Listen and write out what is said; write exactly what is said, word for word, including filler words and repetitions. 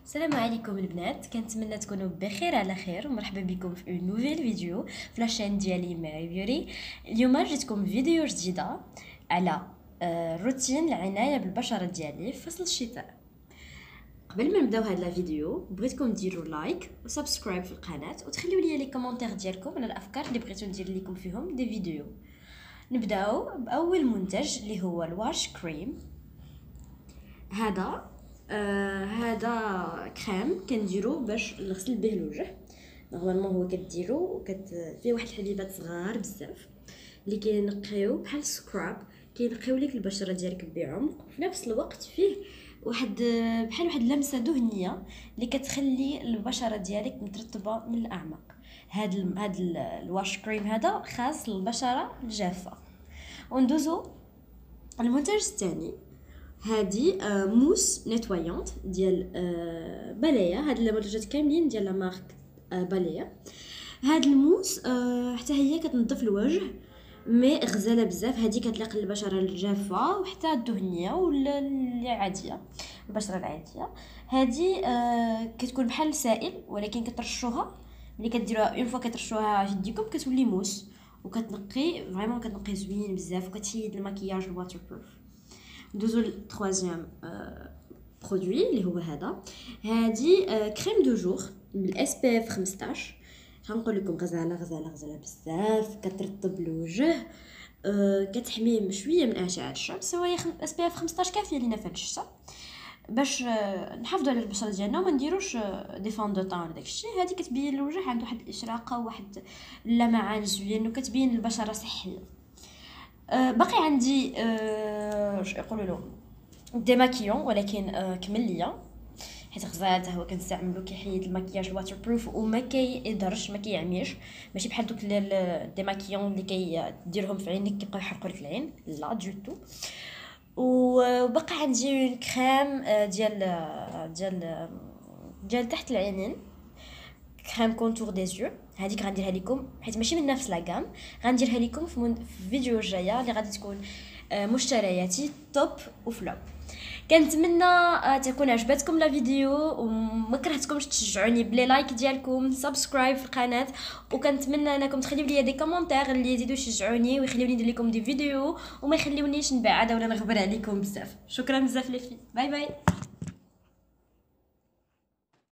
السلام عليكم البنات، كنتمنى تكونوا بخير على خير ومرحبا بكم في اون نوفيل فيديو في لاشين ديالي ماري بيوري. اليوم جيتكم فيديو جديده على آه، روتين العنايه بالبشره ديالي في فصل الشتاء. قبل ما نبداو هذا الفيديو بغيتكم ديروا لايك وسبسكرايب في القناه وتخليوا لي لي كومونتير ديالكم على الافكار اللي بغيتو ندير لكم فيهم دي فيديو. نبداو باول منتج اللي هو الواش كريم. هذا آه هذا كريم كنديرو باش نغسل به الوجه. نورمالمون هو كديرو وكت فيه واحد الحليبات صغار بزاف اللي كينقيو بحال سكراب، كينقيو لك البشره ديالك بعمق، وفي نفس الوقت فيه واحد بحال واحد اللمسه دهنيه اللي كتخلي البشره ديالك مترطبه من الاعماق. هاد ال هاد ال الواش كريم هذا خاص للبشره الجافه. وندوزو المنتج الثاني. هادي آه موس نيتوايونت ديال آه باليا. هاد المنتوجات كاملين ديال لا مارك آه باليا. هاد الموس آه حتى هي كتنظف الوجه مي غزاله بزاف. هادي كتلاق للبشره الجافه وحتى الدهنيه ولا اللي عاديه، البشره العاديه. هادي آه كتكون بحال سائل ولكن كترشوها ملي كديروها اون فوا كترشوها في يديكم كتولي موس وكتنقي فريمون، كتنقي زوين بزاف وكتشيد المكياج الواتر بروف. ندوزو للتروازيام برودوي اللي هو هذا. هادي كريم دو جور بالاس بي اف خمسطاش. غنقول لكم غزاله غزاله غزاله بزاف، كترطب الوجه، أه كتحميه شويه من اشعه الشمس. هو اس بي اف خمسطاش كافيه لينا في هذا الشتا باش أه نحافظوا على البشره ديالنا وما نديروش أه دي فون دو طون داكشي. هذه كتبين الوجه عنده واحد الاشراقه وواحد اللمعان زوين وكتبين البشره صحيه. أه باقي عندي أه واش يقولوا له ديماكيون ولكن أه كمليه، حيت غزال حتى هو كنستعملو كيحيد المكياج الواتر بروف وما كيضرش ما كيعميش، ماشي بحال دوك الديماكيون اللي كيديرهم في عينك كيبقاو يحرقوا لك العين، لا دو تو. وبقى عندي كريم ديال ديال ديال تحت العينين، كريم كونتور دي زيو. هذيك غنديرها لكم حيت ماشي من نفس لاكام، غنديرها لكم في, من... في الفيديو الجايه اللي غادي تكون مشترياتي توب وفلوب. كنتمنى تكون عجبتكم لا فيديو وما كرهتكمش تشجعوني بلي لايك ديالكم، سبسكرايب في القناه، وكنتمنى انكم تخليو لي دي كومونتير اللي يزيدوا يشجعوني ويخليوني ندير لكم دي فيديو وما يخليونيش نبعد ولا نغبر عليكم بزاف. شكرا بزاف لي في باي باي.